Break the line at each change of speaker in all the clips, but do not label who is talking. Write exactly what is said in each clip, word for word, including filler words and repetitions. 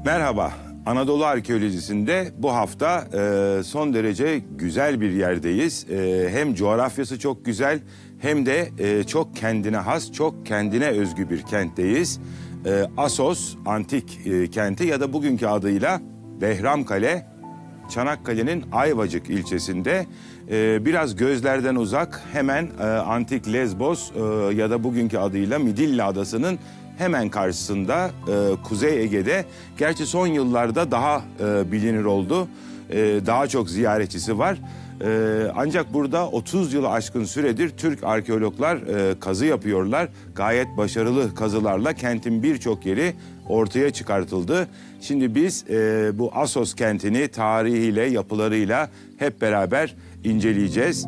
Merhaba, Anadolu Arkeolojisi'nde bu hafta e, son derece güzel bir yerdeyiz. E, hem coğrafyası çok güzel hem de e, çok kendine has, çok kendine özgü bir kentteyiz. E, Assos Antik e, Kenti ya da bugünkü adıyla Behramkale, Çanakkale'nin Ayvacık ilçesinde. E, biraz gözlerden uzak, hemen e, Antik Lesbos e, ya da bugünkü adıyla Midilli Adası'nın hemen karşısında e, Kuzey Ege'de. Gerçi son yıllarda daha e, bilinir oldu. E, daha çok ziyaretçisi var. E, ancak burada otuz yılı aşkın süredir Türk arkeologlar e, kazı yapıyorlar. Gayet başarılı kazılarla kentin birçok yeri ortaya çıkartıldı. Şimdi biz e, bu Assos kentini tarihiyle, yapılarıyla hep beraber inceleyeceğiz.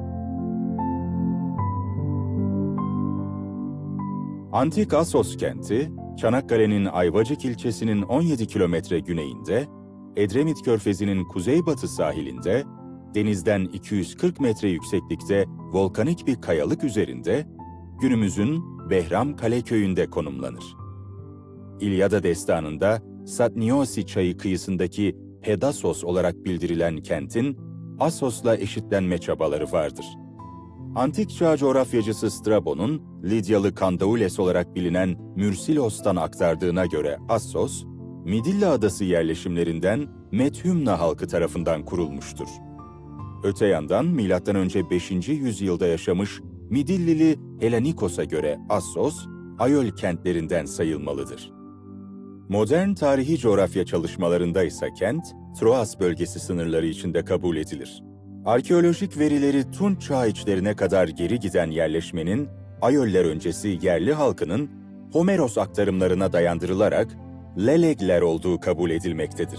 Antik Assos kenti, Çanakkale'nin Ayvacık ilçesinin on yedi kilometre güneyinde, Edremit Körfezi'nin kuzeybatı sahilinde, denizden iki yüz kırk metre yükseklikte volkanik bir kayalık üzerinde, günümüzün Behramkale köyünde konumlanır. İlyada destanında Satniosi çayı kıyısındaki Pedasos olarak bildirilen kentin, Assos'la eşitlenme çabaları vardır. Antik çağ coğrafyacısı Strabo'nun Lidyalı Kandaules olarak bilinen Mürsilos'tan aktardığına göre Assos, Midilli Adası yerleşimlerinden Methymna halkı tarafından kurulmuştur. Öte yandan milattan önce beşinci yüzyılda yaşamış Midillili Helanikos'a göre Assos, Ayol kentlerinden sayılmalıdır. Modern tarihi coğrafya çalışmalarında ise kent, Troas bölgesi sınırları içinde kabul edilir. Arkeolojik verileri Tunç çağı içlerine kadar geri giden yerleşmenin, Ayoller öncesi yerli halkının Homeros aktarımlarına dayandırılarak Lelegler olduğu kabul edilmektedir.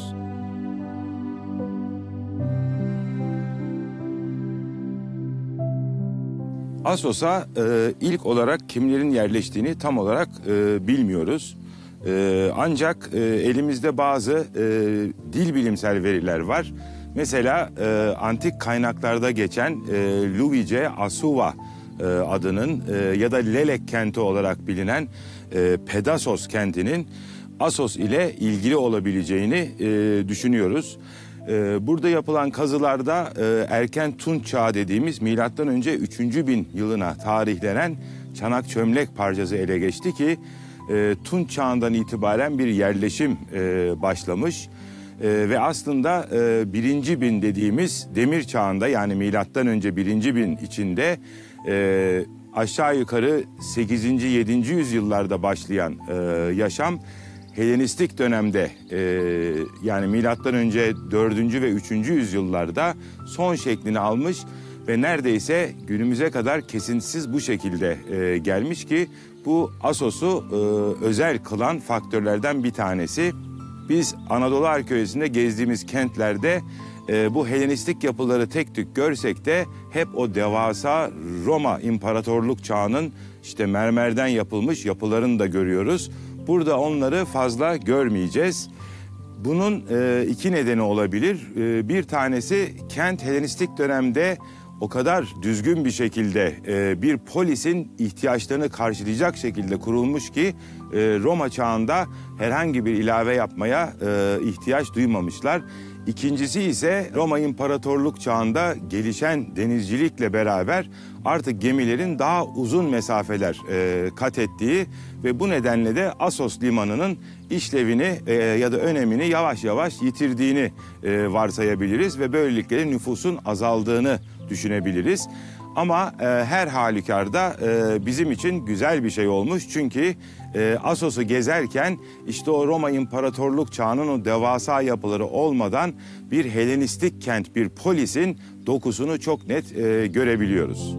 Assos'a e, ilk olarak kimlerin yerleştiğini tam olarak e, bilmiyoruz. E, ancak e, elimizde bazı e, dil bilimsel veriler var. Mesela e, antik kaynaklarda geçen e, Luvice Asuva e, adının e, ya da Lelek kenti olarak bilinen e, Pedasos kentinin Assos ile ilgili olabileceğini e, düşünüyoruz. E, burada yapılan kazılarda e, erken Tunç çağı dediğimiz milattan önce üçüncü bin yılına tarihlenen çanak çömlek parçası ele geçti ki e, Tunç çağından itibaren bir yerleşim e, başlamış. Ee, ve aslında e, birinci bin dediğimiz demir çağında, yani milattan önce birinci bin içinde e, aşağı yukarı sekizinci yedinci yüzyıllarda başlayan e, yaşam Helenistik dönemde e, yani milattan önce dördüncü ve üçüncü yüzyıllarda son şeklini almış ve neredeyse günümüze kadar kesintisiz bu şekilde e, gelmiş ki bu Assos'u e, özel kılan faktörlerden bir tanesi. Biz Anadolu Arkeolojisi'nde gezdiğimiz kentlerde e, bu Helenistik yapıları tek tük görsek de hep o devasa Roma İmparatorluk çağının işte mermerden yapılmış yapılarını da görüyoruz. Burada onları fazla görmeyeceğiz. Bunun e, iki nedeni olabilir. E, bir tanesi kent Helenistik dönemde o kadar düzgün bir şekilde e, bir polisin ihtiyaçlarını karşılayacak şekilde kurulmuş ki e, Roma çağında herhangi bir ilave yapmaya e, ihtiyaç duymamışlar. İkincisi ise Roma İmparatorluk çağında gelişen denizcilikle beraber artık gemilerin daha uzun mesafeler e, kat ettiği ve bu nedenle de Assos limanının işlevini e, ya da önemini yavaş yavaş yitirdiğini e, varsayabiliriz ve böylelikle nüfusun azaldığını düşünebiliriz. Ama e, her halükarda e, bizim için güzel bir şey olmuş. Çünkü e, Assos'u gezerken işte o Roma İmparatorluk çağının o devasa yapıları olmadan bir Helenistik kent, bir polisin dokusunu çok net e, görebiliyoruz.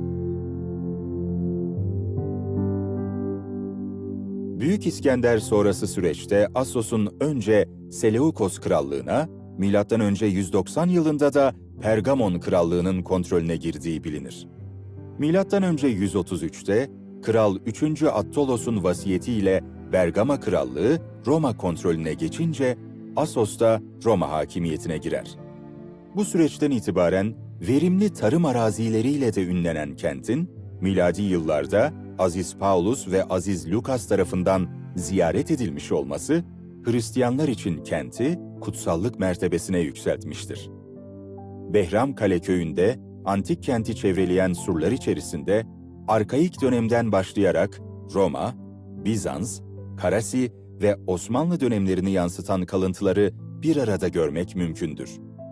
Büyük İskender sonrası süreçte Assos'un önce Seleukos Krallığına, milattan önce yüz doksan yılında da Pergamon Krallığı'nın kontrolüne girdiği bilinir. milattan önce yüz otuz üçte Kral üçüncü Attolos'un vasiyetiyle Bergama Krallığı Roma kontrolüne geçince Assos da Roma hakimiyetine girer. Bu süreçten itibaren verimli tarım arazileriyle de ünlenen kentin, miladi yıllarda Aziz Paulus ve Aziz Lukas tarafından ziyaret edilmiş olması, Hristiyanlar için kenti kutsallık mertebesine yükseltmiştir. Behram Kale köyünde antik kenti çevreleyen surlar içerisinde arkaik dönemden başlayarak Roma, Bizans, Karasi ve Osmanlı dönemlerini yansıtan kalıntıları bir arada görmek mümkündür.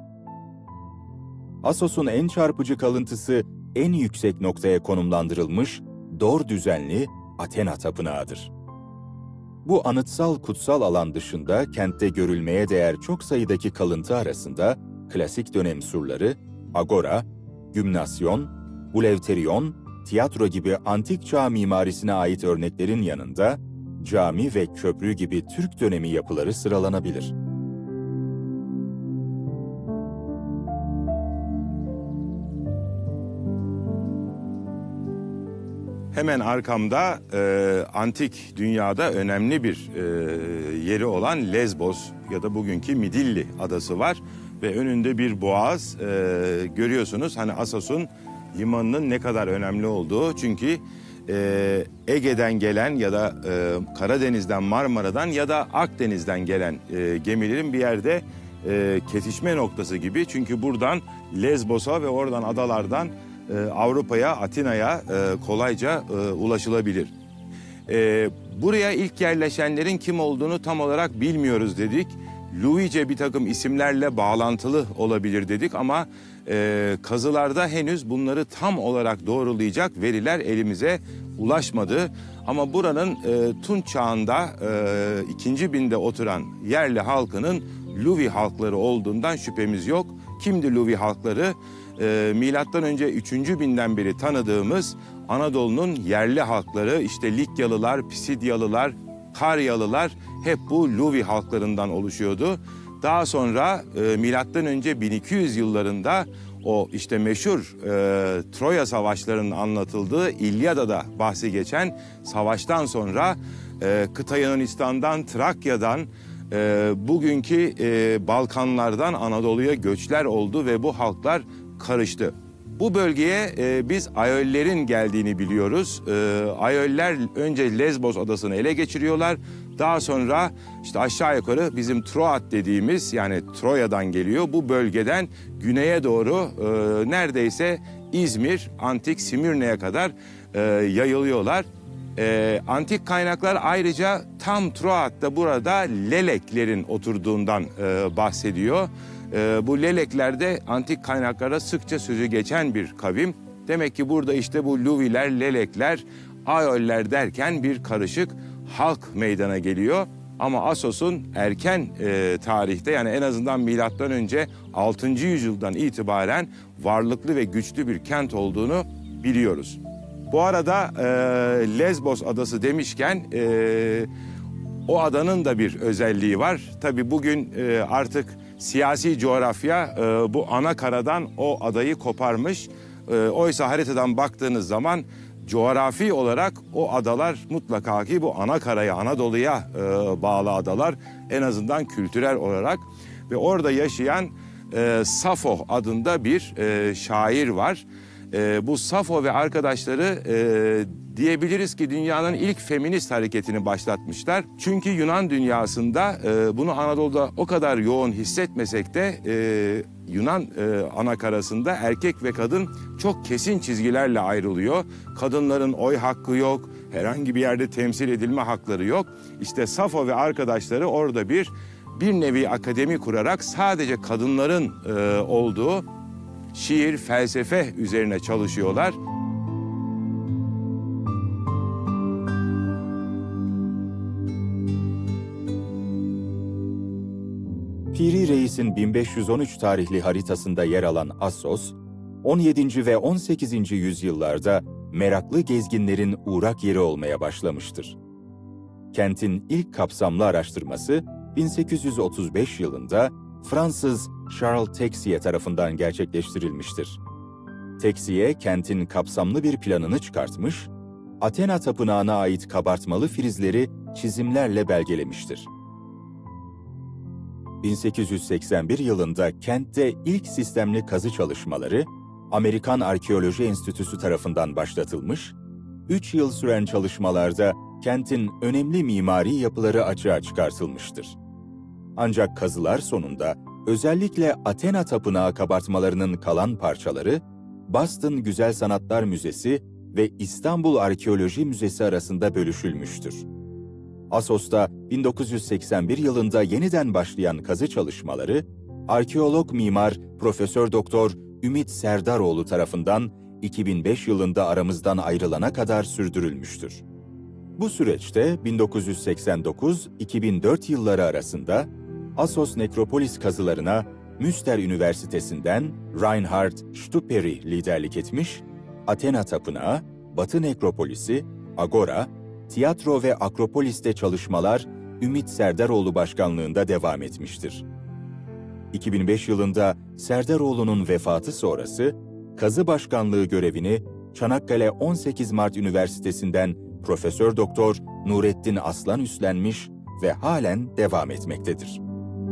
Assos'un en çarpıcı kalıntısı en yüksek noktaya konumlandırılmış dor düzenli Athena Tapınağı'dır. Bu anıtsal kutsal alan dışında kentte görülmeye değer çok sayıdaki kalıntı arasında klasik dönem surları, agora, gümnasyon, bulevterion, tiyatro gibi antik çağ mimarisine ait örneklerin yanında cami ve köprü gibi Türk dönemi yapıları sıralanabilir.
Hemen arkamda e, antik dünyada önemli bir e, yeri olan Lesbos ya da bugünkü Midilli adası var. Ve önünde bir boğaz e, görüyorsunuz. Hani Assos'un limanının ne kadar önemli olduğu. Çünkü e, Ege'den gelen ya da e, Karadeniz'den, Marmara'dan ya da Akdeniz'den gelen e, gemilerin bir yerde e, kesişme noktası gibi. Çünkü buradan Lesbos'a ve oradan adalardan Avrupa'ya, Atina'ya e, kolayca e, ulaşılabilir. E, buraya ilk yerleşenlerin kim olduğunu tam olarak bilmiyoruz dedik. Luvice bir takım isimlerle bağlantılı olabilir dedik ama e, kazılarda henüz bunları tam olarak doğrulayacak veriler elimize ulaşmadı. Ama buranın e, Tunç çağında e, ikinci binde oturan yerli halkının Luvi halkları olduğundan şüphemiz yok. Kimdi Luvi halkları? E, milattan önce üçüncü binden beri tanıdığımız Anadolu'nun yerli halkları, işte Likyalılar, Pisidyalılar, Karyalılar hep bu Luvi halklarından oluşuyordu. Daha sonra e, milattan önce bin iki yüz yıllarında o işte meşhur e, Troya savaşlarının anlatıldığı İlyada'da bahsi geçen savaştan sonra e, kıta Yunanistan'dan, Trakya'dan, e, bugünkü e, Balkanlardan Anadolu'ya göçler oldu ve bu halklar karıştı. Bu bölgeye e, biz Aeollerin geldiğini biliyoruz. E, Aeoller önce Lesbos adasını ele geçiriyorlar. Daha sonra işte aşağı yukarı bizim Troad dediğimiz, yani Troya'dan geliyor. Bu bölgeden güneye doğru e, neredeyse İzmir, antik Simirne'ye kadar e, yayılıyorlar. E, antik kaynaklar ayrıca tam Troad'da burada Leleklerin oturduğundan e, bahsediyor. E, bu Lelekler de antik kaynaklara sıkça sözü geçen bir kavim. Demek ki burada işte bu Luviler, Lelekler, Aeoller derken bir karışık halk meydana geliyor. Ama Assos'un erken e, tarihte, yani en azından milattan önce altıncı yüzyıldan itibaren varlıklı ve güçlü bir kent olduğunu biliyoruz. Bu arada e, Lesbos adası demişken e, o adanın da bir özelliği var. Tabii bugün e, artık siyasi coğrafya e, bu ana karadan o adayı koparmış. E, oysa haritadan baktığınız zaman coğrafi olarak o adalar mutlaka ki bu ana karaya, Anadolu'ya e, bağlı adalar, en azından kültürel olarak. Ve orada yaşayan e, Safo adında bir e, şair var. E, bu Safo ve arkadaşları e, diyebiliriz ki dünyanın ilk feminist hareketini başlatmışlar. Çünkü Yunan dünyasında e, bunu Anadolu'da o kadar yoğun hissetmesek de e, Yunan e, anakarasında erkek ve kadın çok kesin çizgilerle ayrılıyor. Kadınların oy hakkı yok, herhangi bir yerde temsil edilme hakları yok. İşte Safo ve arkadaşları orada bir bir nevi akademi kurarak sadece kadınların e, olduğu şiir, felsefe üzerine çalışıyorlar.
Piri Reis'in bin beş yüz on üç tarihli haritasında yer alan Assos, on yedinci ve on sekizinci yüzyıllarda meraklı gezginlerin uğrak yeri olmaya başlamıştır. Kentin ilk kapsamlı araştırması bin sekiz yüz otuz beş yılında Fransız Charles Texier tarafından gerçekleştirilmiştir. Texier, kentin kapsamlı bir planını çıkartmış, Athena Tapınağı'na ait kabartmalı frizleri çizimlerle belgelemiştir. bin sekiz yüz seksen bir yılında kentte ilk sistemli kazı çalışmaları Amerikan Arkeoloji Enstitüsü tarafından başlatılmış, üç yıl süren çalışmalarda kentin önemli mimari yapıları açığa çıkartılmıştır. Ancak kazılar sonunda özellikle Athena Tapınağı kabartmalarının kalan parçaları, Boston Güzel Sanatlar Müzesi ve İstanbul Arkeoloji Müzesi arasında bölüşülmüştür. Assos'ta bin dokuz yüz seksen bir yılında yeniden başlayan kazı çalışmaları, arkeolog mimar Profesör Doktor Ümit Serdaroğlu tarafından iki bin beş yılında aramızdan ayrılana kadar sürdürülmüştür. Bu süreçte bin dokuz yüz seksen dokuz iki bin dört yılları arasında Assos Nekropolis kazılarına Münster Üniversitesi'nden Reinhard Stuperi liderlik etmiş, Athena Tapınağı, Batı Nekropolisi, Agora, Tiyatro ve Akropolis'te çalışmalar Ümit Serdaroğlu başkanlığında devam etmiştir. iki bin beş yılında Serdaroğlu'nun vefatı sonrası, kazı başkanlığı görevini Çanakkale on sekiz Mart Üniversitesi'nden Profesör Doktor Nurettin Aslan üstlenmiş ve halen devam etmektedir.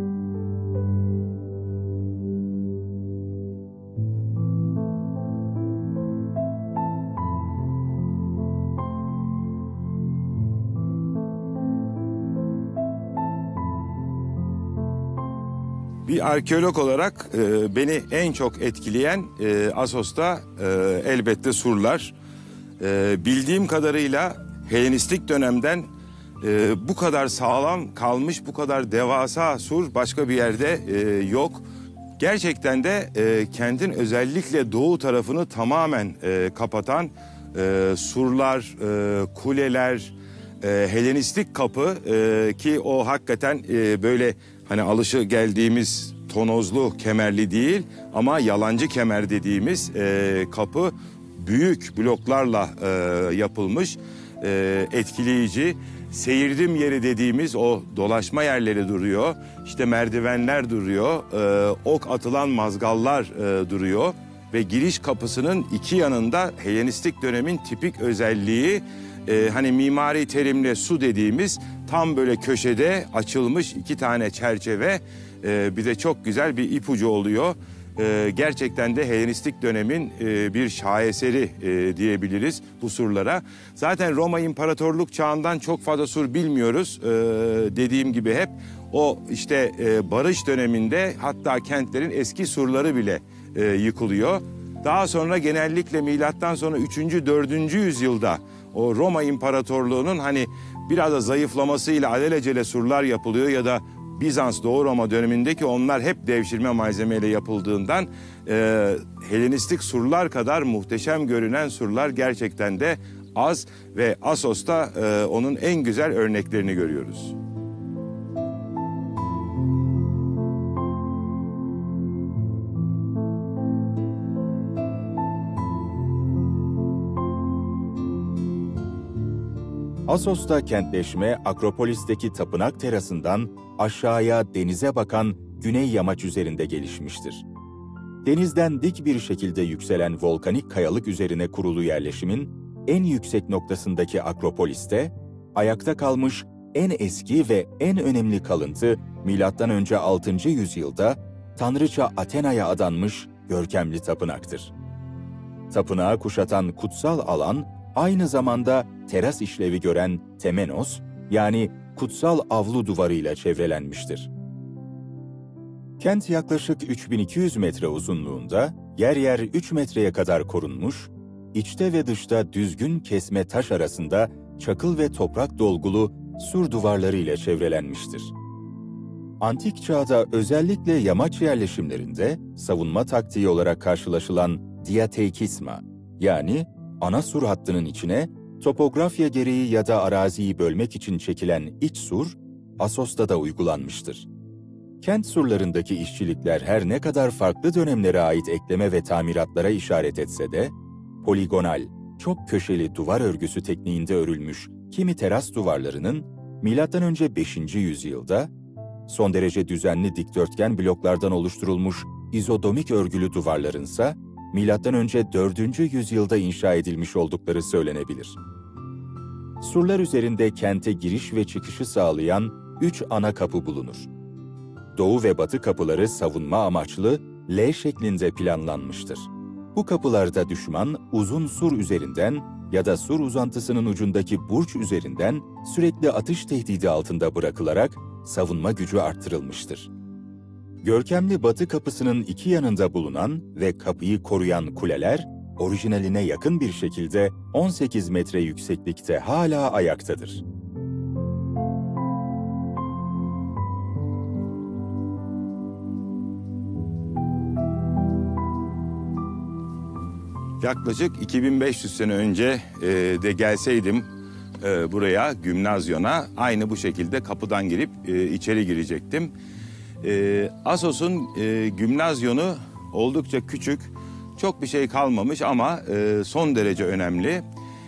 Bir arkeolog olarak e, beni en çok etkileyen e, Assos'ta e, elbette surlar. E, bildiğim kadarıyla Helenistik dönemden e, bu kadar sağlam kalmış, bu kadar devasa sur başka bir yerde e, yok. Gerçekten de e, kentin özellikle doğu tarafını tamamen e, kapatan e, surlar, e, kuleler, e, Helenistik kapı e, ki o hakikaten e, böyle hani alışı geldiğimiz tonozlu kemerli değil ama yalancı kemer dediğimiz e, kapı büyük bloklarla e, yapılmış, e, etkileyici. Seyirdim yeri dediğimiz o dolaşma yerleri duruyor, işte merdivenler duruyor, e, ok atılan mazgallar e, duruyor ve giriş kapısının iki yanında Helenistik dönemin tipik özelliği, e, hani mimari terimle su dediğimiz tam böyle köşede açılmış iki tane çerçeve, e, bir de çok güzel bir ipucu oluyor. E, gerçekten de Helenistik dönemin e, bir şaheseri e, diyebiliriz bu surlara. Zaten Roma İmparatorluk çağından çok fazla sur bilmiyoruz. E, dediğim gibi hep o işte e, barış döneminde hatta kentlerin eski surları bile e, yıkılıyor. Daha sonra genellikle milattan sonra üçüncü dördüncü yüzyılda o Roma İmparatorluğu'nun hani biraz da zayıflamasıyla alelacele surlar yapılıyor ya da Bizans Doğu Roma dönemindeki onlar hep devşirme malzemeyle yapıldığından e, Helenistik surlar kadar muhteşem görünen surlar gerçekten de az ve Assos'ta e, onun en güzel örneklerini görüyoruz.
Assos'ta kentleşme, Akropolis'teki tapınak terasından aşağıya denize bakan güney yamaç üzerinde gelişmiştir. Denizden dik bir şekilde yükselen volkanik kayalık üzerine kurulu yerleşimin en yüksek noktasındaki Akropolis'te ayakta kalmış en eski ve en önemli kalıntı milattan önce altıncı yüzyılda tanrıça Athena'ya adanmış görkemli tapınaktır. Tapınağı kuşatan kutsal alan aynı zamanda teras işlevi gören temenos, yani kutsal avlu duvarıyla çevrelenmiştir. Kent yaklaşık üç bin iki yüz metre uzunluğunda, yer yer üç metreye kadar korunmuş, içte ve dışta düzgün kesme taş arasında çakıl ve toprak dolgulu sur duvarlarıyla çevrelenmiştir. Antik çağda özellikle yamaç yerleşimlerinde savunma taktiği olarak karşılaşılan diateikisma, yani ana sur hattının içine topografya gereği ya da araziyi bölmek için çekilen iç sur, Assos'ta da uygulanmıştır. Kent surlarındaki işçilikler her ne kadar farklı dönemlere ait ekleme ve tamiratlara işaret etse de, poligonal, çok köşeli duvar örgüsü tekniğinde örülmüş kimi teras duvarlarının milattan önce beşinci yüzyılda, son derece düzenli dikdörtgen bloklardan oluşturulmuş izodomik örgülü duvarlarınsa milattan önce dördüncü yüzyılda inşa edilmiş oldukları söylenebilir. Surlar üzerinde kente giriş ve çıkışı sağlayan üç ana kapı bulunur. Doğu ve batı kapıları savunma amaçlı L şeklinde planlanmıştır. Bu kapılarda düşman uzun sur üzerinden ya da sur uzantısının ucundaki burç üzerinden sürekli atış tehdidi altında bırakılarak savunma gücü arttırılmıştır. Görkemli batı kapısının iki yanında bulunan ve kapıyı koruyan kuleler, orijinaline yakın bir şekilde on sekiz metre yükseklikte hala ayaktadır.
Yaklaşık iki bin beş yüz sene önce e, de gelseydim e, buraya, Gymnasion'a, aynı bu şekilde kapıdan girip e, içeri girecektim. E, Assos'un e, Gymnasion'u oldukça küçük, çok bir şey kalmamış ama e, son derece önemli.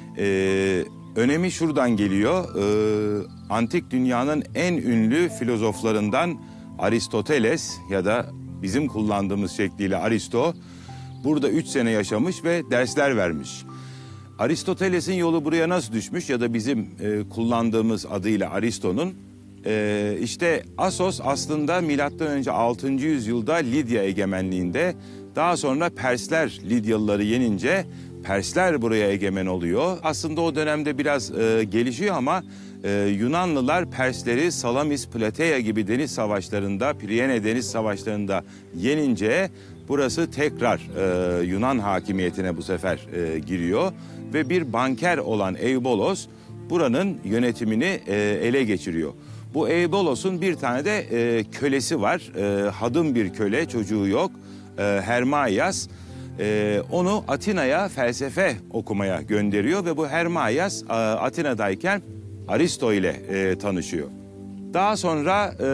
E, önemi şuradan geliyor, e, antik dünyanın en ünlü filozoflarından Aristoteles ya da bizim kullandığımız şekliyle Aristo, burada üç sene yaşamış ve dersler vermiş. Aristoteles'in yolu buraya nasıl düşmüş ya da bizim e, kullandığımız adıyla Aristo'nun, e, işte Assos aslında milattan önce altıncı yüzyılda Lidya egemenliğinde, daha sonra Persler Lidyalıları yenince Persler buraya egemen oluyor. Aslında o dönemde biraz e, gelişiyor ama e, Yunanlılar Persleri Salamis, Plateya gibi deniz savaşlarında, Priene deniz savaşlarında yenince burası tekrar e, Yunan hakimiyetine bu sefer e, giriyor ve bir banker olan Eubolos buranın yönetimini e, ele geçiriyor. Bu Eubolos'un bir tane de e, kölesi var, e, hadım bir köle, çocuğu yok, e, Hermaias. E, onu Atina'ya felsefe okumaya gönderiyor ve bu Hermaias e, Atina'dayken Aristo ile e, tanışıyor. Daha sonra e,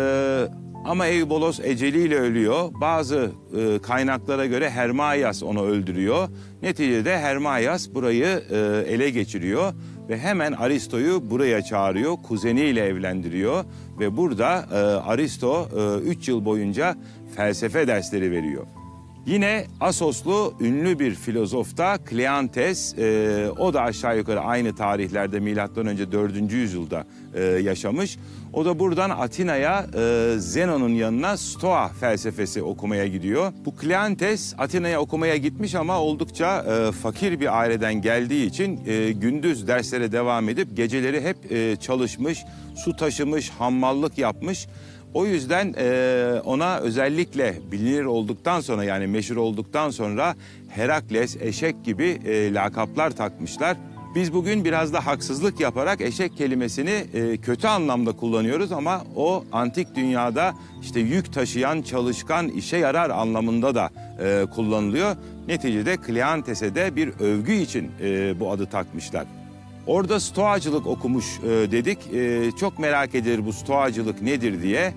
ama Eubolos eceliyle ölüyor. Bazı e, kaynaklara göre Hermaias onu öldürüyor. Neticede Hermaias burayı e, ele geçiriyor ve hemen Aristo'yu buraya çağırıyor. Kuzeniyle evlendiriyor ve burada e, Aristo üç yıl boyunca felsefe dersleri veriyor. Yine Assoslu ünlü bir filozof da Kleantes, e, o da aşağı yukarı aynı tarihlerde milattan önce dördüncü yüzyılda e, yaşamış. O da buradan Atina'ya e, Zenon'un yanına Stoa felsefesi okumaya gidiyor. Bu Kleantes Atina'ya okumaya gitmiş ama oldukça e, fakir bir aileden geldiği için e, gündüz derslere devam edip geceleri hep e, çalışmış, su taşımış, hammallık yapmış. O yüzden e, ona özellikle bilinir olduktan sonra, yani meşhur olduktan sonra Herakles, eşek gibi e, lakaplar takmışlar. Biz bugün biraz da haksızlık yaparak eşek kelimesini e, kötü anlamda kullanıyoruz ama o antik dünyada işte yük taşıyan, çalışkan, işe yarar anlamında da e, kullanılıyor. Neticede Kleantes'e de bir övgü için e, bu adı takmışlar. Orada stoacılık okumuş e, dedik. E, çok merak edilir bu stoacılık nedir diye.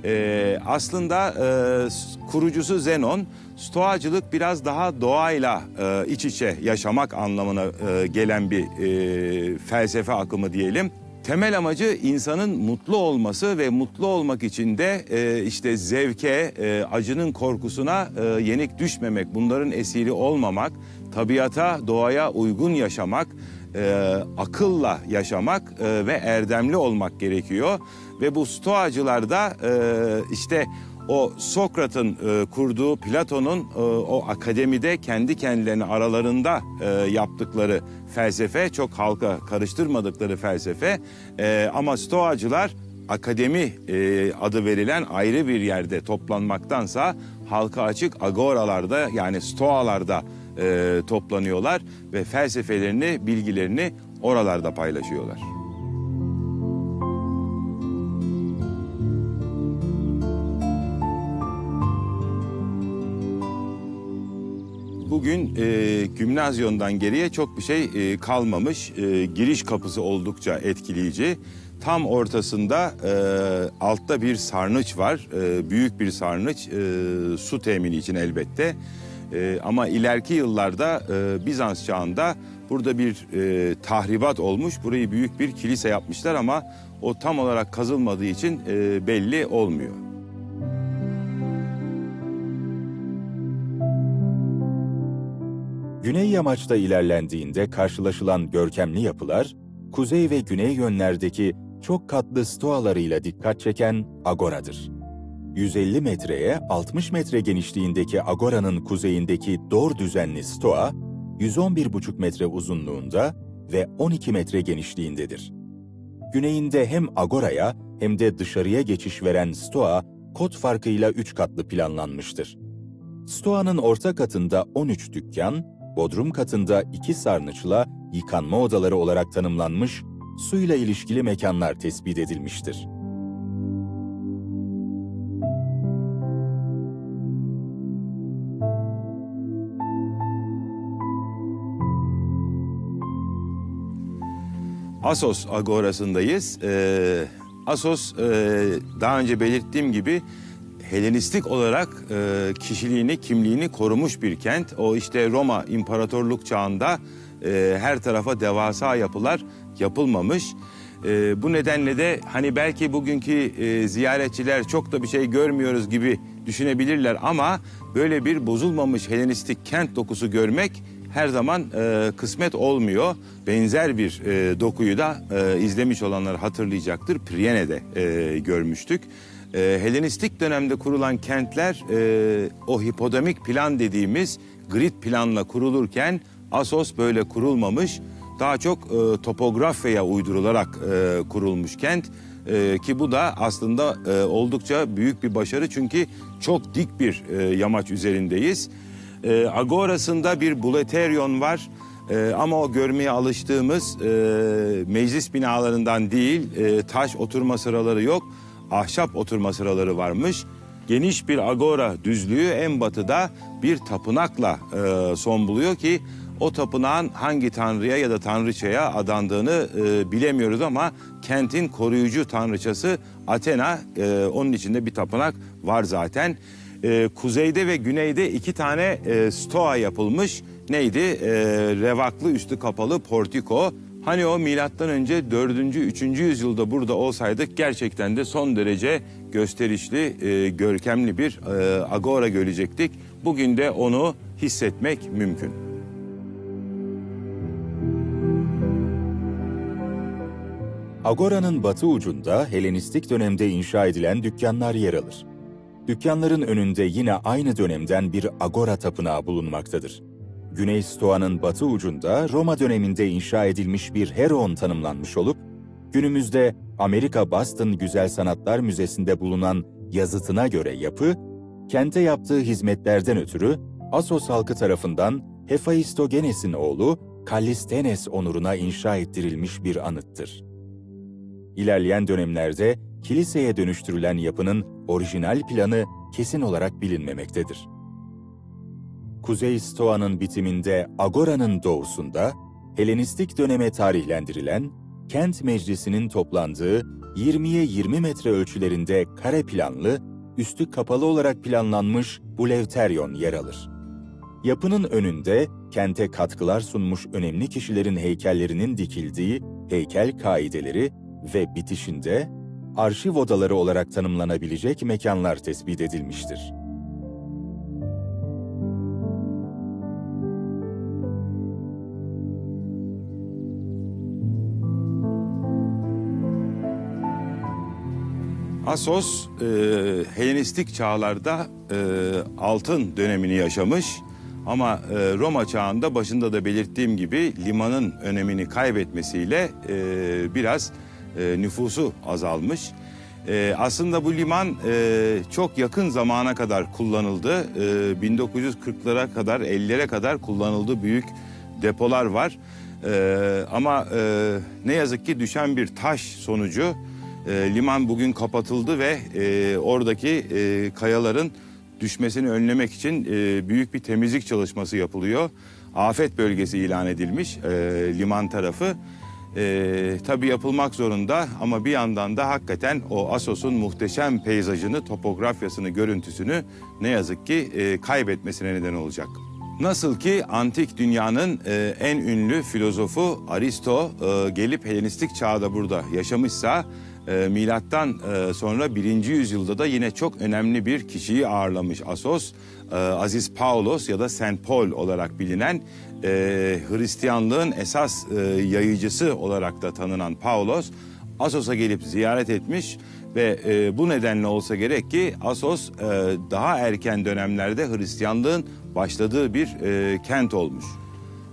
E, aslında e, kurucusu Zenon, stoacılık biraz daha doğayla e, iç içe yaşamak anlamına e, gelen bir e, felsefe akımı diyelim. Temel amacı insanın mutlu olması ve mutlu olmak için de e, işte zevke, e, acının korkusuna e, yenik düşmemek, bunların esiri olmamak, tabiata, doğaya uygun yaşamak, e, akılla yaşamak e, ve erdemli olmak gerekiyor. Ve bu stoacılar da e, işte o Sokrat'ın e, kurduğu, Platon'un e, o akademide kendi kendilerine aralarında e, yaptıkları felsefe, çok halka karıştırmadıkları felsefe. E, ama stoacılar akademi e, adı verilen ayrı bir yerde toplanmaktansa halka açık agoralarda, yani stoalarda e, toplanıyorlar ve felsefelerini, bilgilerini oralarda paylaşıyorlar. Bugün e, Gymnasion'dan geriye çok bir şey e, kalmamış. E, giriş kapısı oldukça etkileyici. Tam ortasında e, altta bir sarnıç var. E, büyük bir sarnıç, e, su temini için elbette. E, ama ileriki yıllarda e, Bizans çağında burada bir e, tahribat olmuş. Burayı büyük bir kilise yapmışlar ama o tam olarak kazılmadığı için e, belli olmuyor.
Güney yamaçta ilerlendiğinde karşılaşılan görkemli yapılar, kuzey ve güney yönlerdeki çok katlı stoalarıyla dikkat çeken agoradır. yüz elli metreye altmış metre genişliğindeki agoranın kuzeyindeki dor düzenli stoa, yüz on bir buçuk metre uzunluğunda ve on iki metre genişliğindedir. Güneyinde hem agoraya hem de dışarıya geçiş veren stoa, kod farkıyla üç katlı planlanmıştır. Stoa'nın orta katında on üç dükkan, bodrum katında iki sarnıçla yıkanma odaları olarak tanımlanmış, suyla ilişkili mekanlar tespit edilmiştir.
Assos Agorası'ndayız. Ee, Assos, e, daha önce belirttiğim gibi Helenistik olarak e, kişiliğini, kimliğini korumuş bir kent. O işte Roma İmparatorluk çağında e, her tarafa devasa yapılar yapılmamış. E, bu nedenle de hani belki bugünkü e, ziyaretçiler çok da bir şey görmüyoruz gibi düşünebilirler ama böyle bir bozulmamış Helenistik kent dokusu görmek her zaman e, kısmet olmuyor. Benzer bir e, dokuyu da e, izlemiş olanlar hatırlayacaktır. Priyene'de e, görmüştük. E, Helenistik dönemde kurulan kentler e, o hipodamik plan dediğimiz grid planla kurulurken Assos böyle kurulmamış. Daha çok e, topografyaya uydurularak e, kurulmuş kent. E, ki bu da aslında e, oldukça büyük bir başarı çünkü çok dik bir e, yamaç üzerindeyiz. E, Agorası'nda bir buleteryon var e, ama o görmeye alıştığımız e, meclis binalarından değil, e, taş oturma sıraları yok, ahşap oturma sıraları varmış. Geniş bir agora düzlüğü en batıda bir tapınakla e, son buluyor ki o tapınağın hangi tanrıya ya da tanrıçaya adandığını e, bilemiyoruz ama kentin koruyucu tanrıçası Athena, e, onun içinde bir tapınak var zaten. Ee, kuzeyde ve güneyde iki tane e, stoa yapılmış. Neydi? Ee, revaklı üstü kapalı portiko. Hani o milattan önce dördüncü üçüncü yüzyılda burada olsaydık gerçekten de son derece gösterişli, e, görkemli bir e, agora görecektik. Bugün de onu hissetmek mümkün.
Agora'nın batı ucunda Helenistik dönemde inşa edilen dükkanlar yer alır. Dükkanların önünde yine aynı dönemden bir agora tapınağı bulunmaktadır. Güney Stoa'nın batı ucunda Roma döneminde inşa edilmiş bir Heron tanımlanmış olup, günümüzde Amerika Boston Güzel Sanatlar Müzesi'nde bulunan yazıtına göre yapı, kente yaptığı hizmetlerden ötürü Assos halkı tarafından Hefaistogenes'in oğlu Kallistenes onuruna inşa ettirilmiş bir anıttır. İlerleyen dönemlerde kiliseye dönüştürülen yapının orijinal planı kesin olarak bilinmemektedir. Kuzey Stoa'nın bitiminde Agora'nın doğusunda Helenistik döneme tarihlendirilen kent meclisinin toplandığı yirmiye yirmi metre ölçülerinde kare planlı, üstü kapalı olarak planlanmış Bulevteryon yer alır. Yapının önünde kente katkılar sunmuş önemli kişilerin heykellerinin dikildiği heykel kaideleri ve bitişinde arşiv odaları olarak tanımlanabilecek mekanlar tespit edilmiştir.
Assos, e, Helenistik çağlarda e, altın dönemini yaşamış ama e, Roma çağında başında da belirttiğim gibi limanın önemini kaybetmesiyle e, biraz e, nüfusu azalmış. E, aslında bu liman e, çok yakın zamana kadar kullanıldı. E, bin dokuz yüz kırklara kadar, ellilere kadar kullanıldı. Büyük depolar var. E, ama e, ne yazık ki düşen bir taş sonucu e, liman bugün kapatıldı ve e, oradaki e, kayaların düşmesini önlemek için e, büyük bir temizlik çalışması yapılıyor. Afet bölgesi ilan edilmiş e, liman tarafı. Ee, tabii yapılmak zorunda ama bir yandan da hakikaten o Assos'un muhteşem peyzajını, topografyasını, görüntüsünü ne yazık ki e, kaybetmesine neden olacak. Nasıl ki antik dünyanın e, en ünlü filozofu Aristo e, gelip Helenistik çağda burada yaşamışsa, e, milattan e, sonra birinci yüzyılda da yine çok önemli bir kişiyi ağırlamış Assos. E, Aziz Paulos ya da Saint Paul olarak bilinen, e, Hristiyanlığın esas e, yayıcısı olarak da tanınan Paulos, Assos'a gelip ziyaret etmiş ve e, bu nedenle olsa gerek ki Assos e, daha erken dönemlerde Hristiyanlığın başladığı bir e, kent olmuş.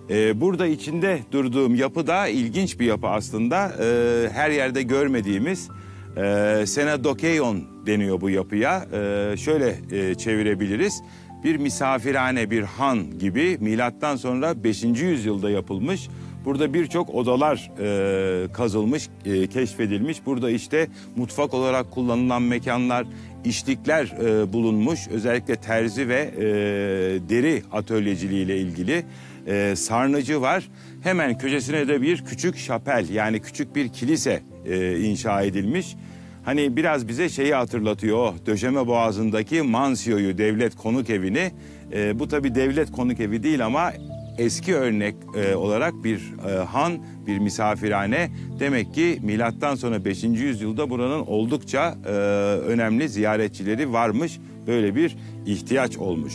Ee, burada içinde durduğum yapı da ilginç bir yapı aslında. Ee, her yerde görmediğimiz e, Senadokeion deniyor bu yapıya. Ee, şöyle e, çevirebiliriz. Bir misafirhane, bir han gibi milattan sonra beşinci yüzyılda yapılmış. Burada birçok odalar e, kazılmış, e, keşfedilmiş. Burada işte mutfak olarak kullanılan mekanlar, işlikler e, bulunmuş. Özellikle terzi ve e, deri atölyeciliği ile ilgili e, sarnıcı var. Hemen köşesine de bir küçük şapel, yani küçük bir kilise e, inşa edilmiş. Hani biraz bize şeyi hatırlatıyor, o Döşeme Boğazı'ndaki Mansio'yu, devlet konuk evini. E, bu tabii devlet konuk evi değil ama eski örnek e, olarak bir e, han, bir misafirhane. Demek ki milattan sonra beşinci yüzyılda buranın oldukça e, önemli ziyaretçileri varmış. Böyle bir ihtiyaç olmuş.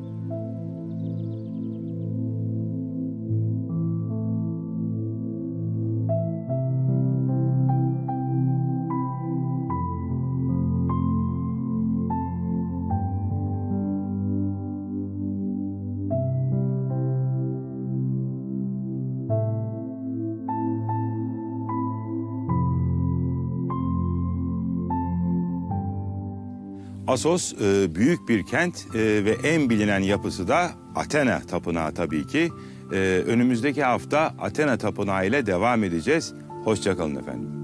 Assos e, büyük bir kent e, ve en bilinen yapısı da Athena Tapınağı tabii ki. E, önümüzdeki hafta Athena Tapınağı ile devam edeceğiz. Hoşça kalın efendim.